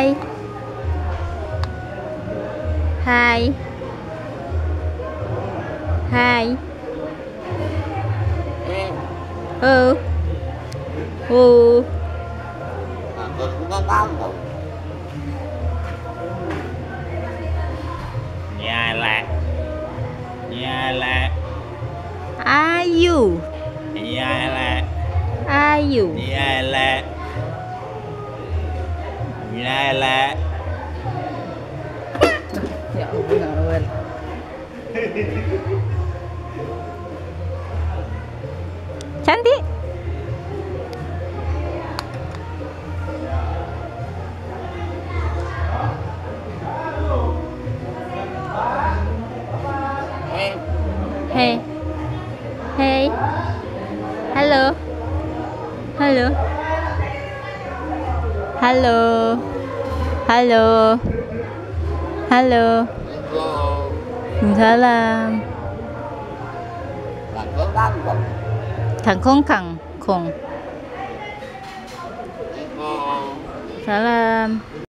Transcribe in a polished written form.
Hai. Hai. Hai. Ừ. Ừ. Nhà lạc. Nhà lạc. Are you? Nhà lạc. Are you? Nhà lạc. Nhà lạc. Ya Allah. Cantik. Hey. Hey. Halo. Halo. Halo. Halo. Halo. Salam. Kangkong kangkong. Salam.